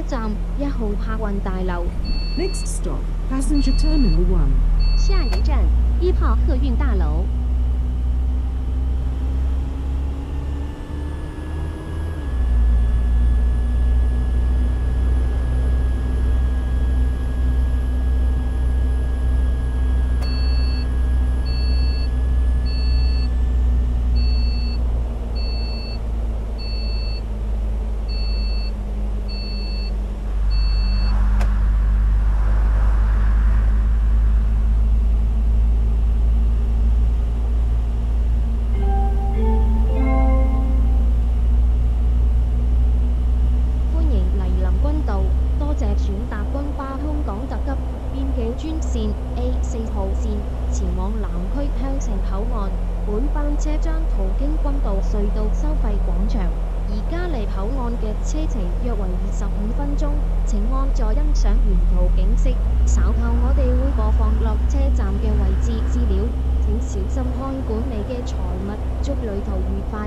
站1號客運大樓。 Next stop, Passenger Terminal 1. 下一站1号客运大楼。 選搭軍巴香港特急邊境專線 A4 號線前往南區香城口岸。本班車將途經軍道隧道收費廣場。而家離口岸嘅車程約為25分鐘。請按坐欣賞沿途景色。稍後我哋會播放落車站嘅位置資料。請小心看管你嘅財物。祝旅途愉快。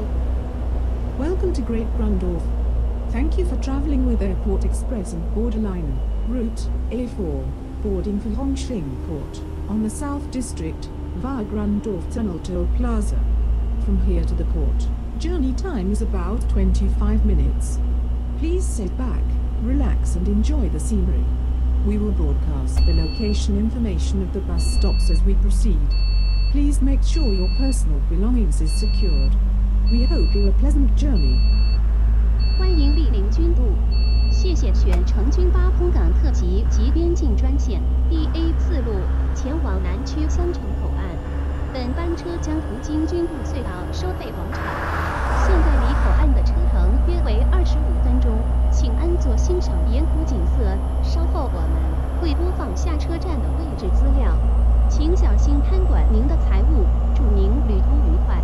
Welcome to Great Grundorf. Thank you for traveling with Airport Express and Borderliner, route A4, boarding for Hongqing Port, on the South District, via Grundorf Tunnel Toll Plaza. From here to the port, journey time is about 25 minutes. Please sit back, relax and enjoy the scenery. We will broadcast the location information of the bus stops as we proceed. Please make sure your personal belongings is secured. We hope you a pleasant journey. 欢迎莅临军部，谢谢选乘军巴空港特急及边境专线 DA4 路前往南区香城口岸。本班车将途经军部隧道收费广场，现在离口岸的车程约为25分钟，请安坐欣赏沿途景色。稍后我们会播放下车站的位置资料，请小心看管您的财物，祝您旅途愉快。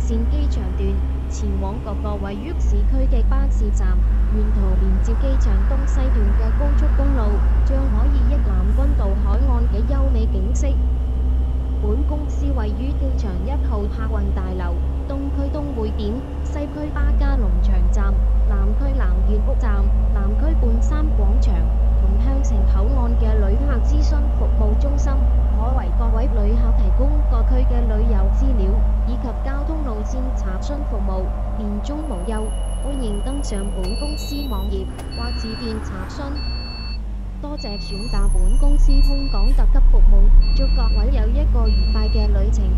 線機場段，前往各個位於市區嘅巴士站。沿途連接機場東西段嘅高速公路，將可以益南軍道海岸嘅優美景色。本公司位於機場1號客運大樓、東區東匯點、西區巴加農場站、南區南園屋站、南區半山廣場同香城口岸嘅旅客諮詢服務中心，可為各位旅客提供各區嘅旅遊資料以及交通路線查詢服務，年終無憂。歡迎登上本公司網頁或致電查詢。多謝選擇本公司空港特急服務，祝各位有一個愉快嘅旅程。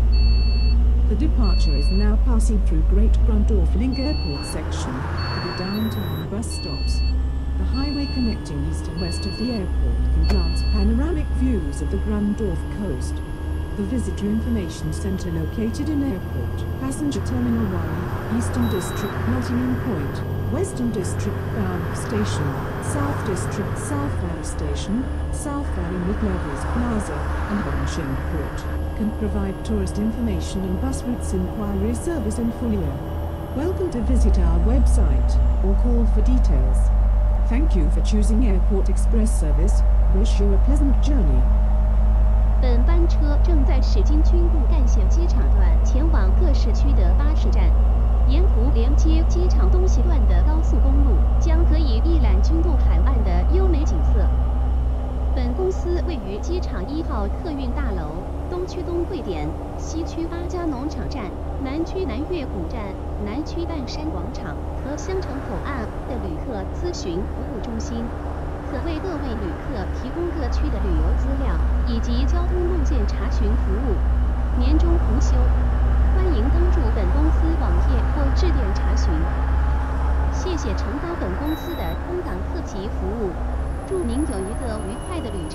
The departure is now passing through Great Grundorf Link Airport section for the downtown bus stops. The highway connecting east and west of the airport can glance panoramic views of the Grundorf coast. The Visitor Information Centre located in Airport, Passenger Terminal 1, Eastern District Nottingham Point, Western District Banff Station, South District South Valley Station, South Valley Mid-Levels Plaza and Hongqing Port can provide tourist information and bus routes inquiry service in Fulia. Welcome to visit our website or call for details. Thank you for choosing Airport Express service. Wish you a pleasant journey. 本班车正在驶京均路干线机场段前往各市区的巴士站，沿途连接机场东西段的高速公路将可以一览均路海岸的优美景色。本公司位于机场1号客运大楼、东区东汇点、西区巴加农场站、南区南岳谷站、南区半山广场和香城口岸的旅客咨询服务中心。可为各位旅客提供各区的旅游资料以及交通路线查询服务。年终同休，欢迎登入本公司网页或致电查询。谢谢乘搭本公司的空港特急服务，祝您有一个愉快的旅程。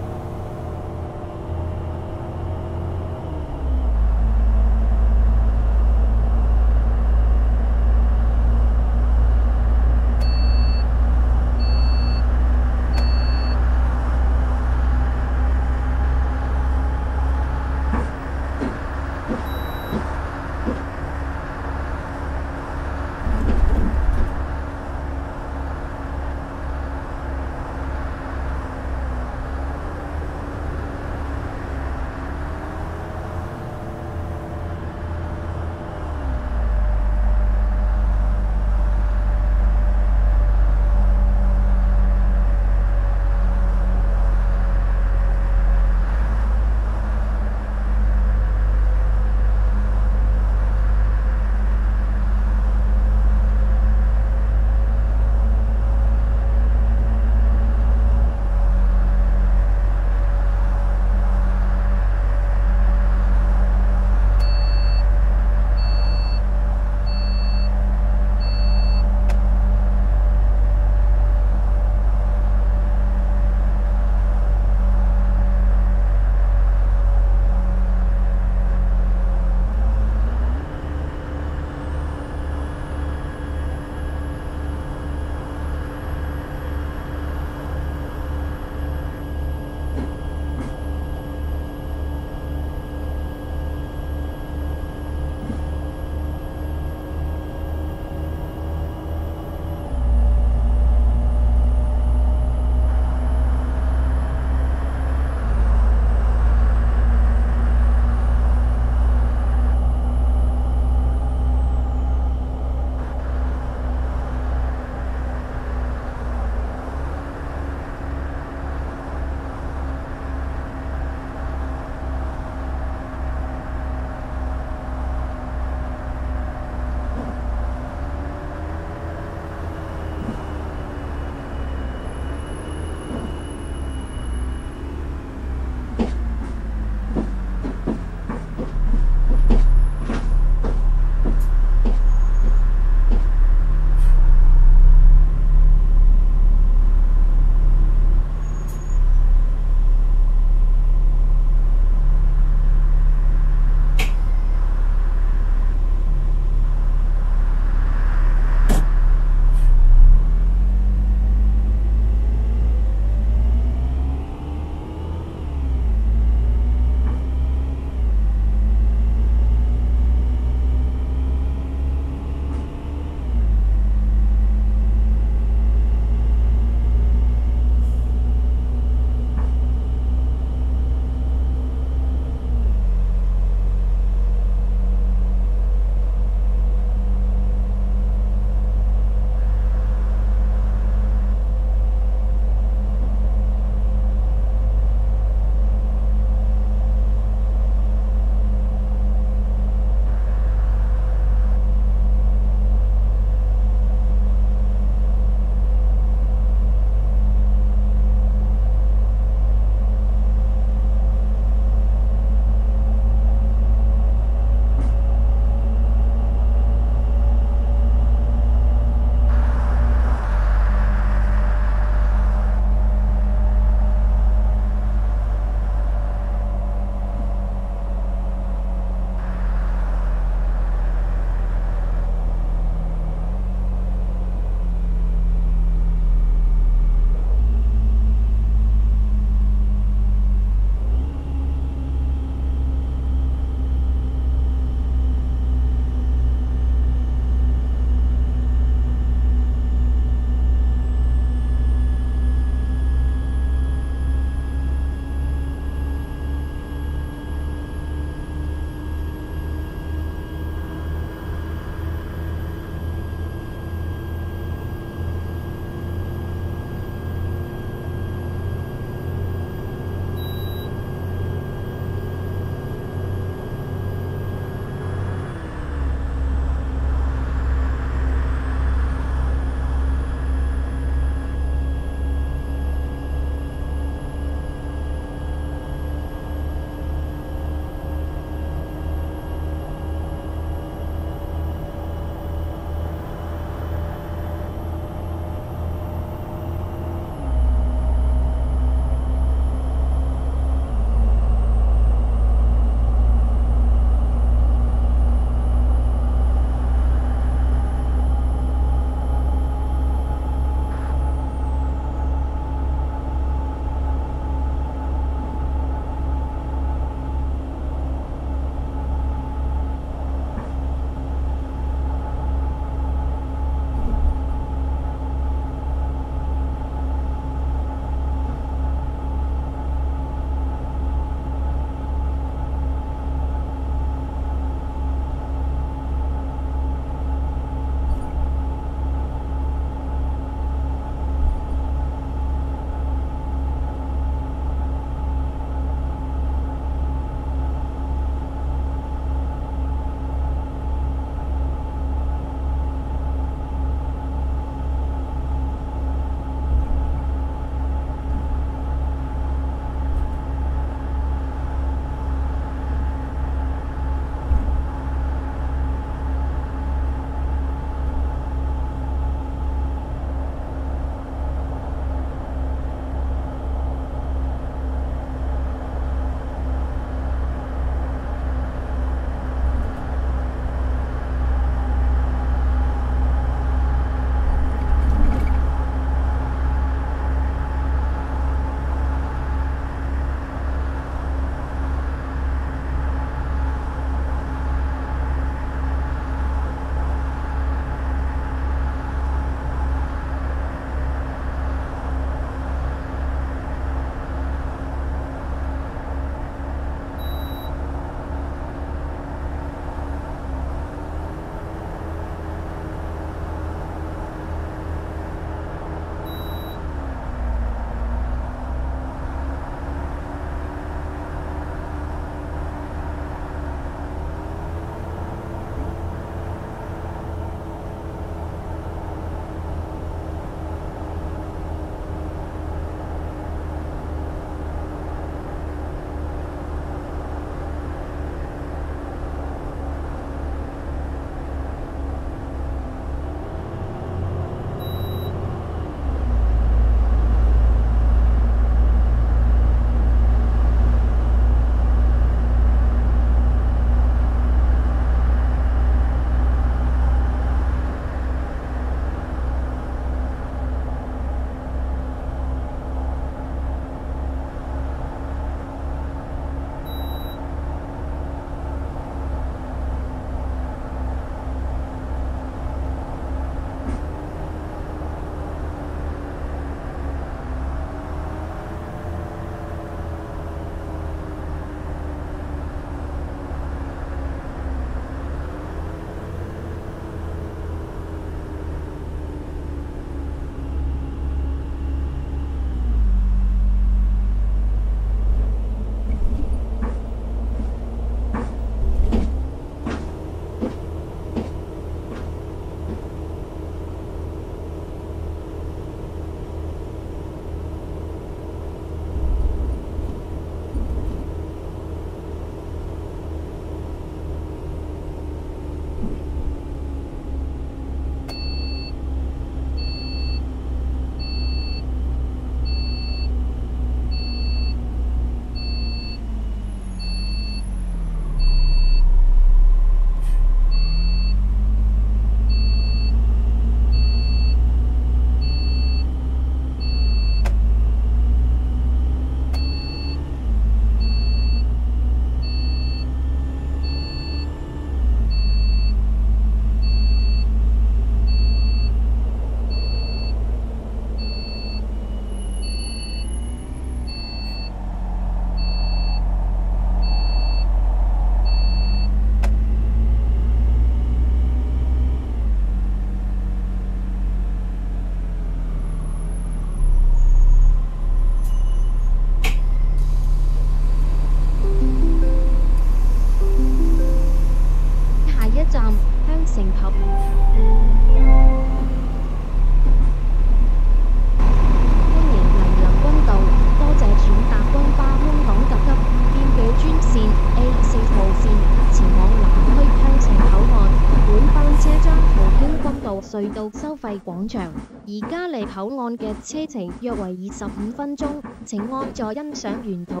隧道收費廣場。而家離口岸嘅車程約為25分鐘，請按左欣賞原圖。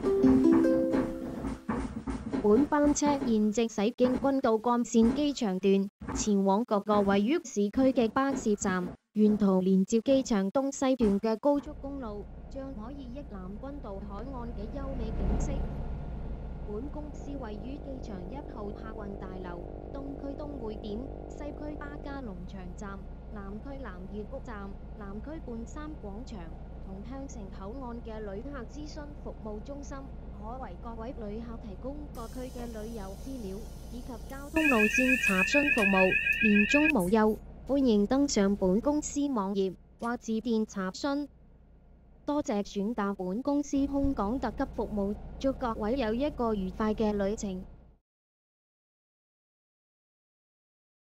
本班車現正駛經軍道幹線機場段，前往各個位於市區嘅巴士站。沿途連接機場東西段嘅高速公路，將可以益覽軍道海岸嘅優美景色。本公司位於機場1號客運大樓、東區東匯點、西區巴加農場站、南區南粵谷站、南區半山廣場同香城口岸嘅旅客諮詢服務中心，可為各位旅客提供各區嘅旅遊資料以及交通路線查詢服務，年中無休。歡迎登上本公司網頁或致電查詢。多謝選搭本公司空港特急服務，祝各位有一個愉快嘅旅程。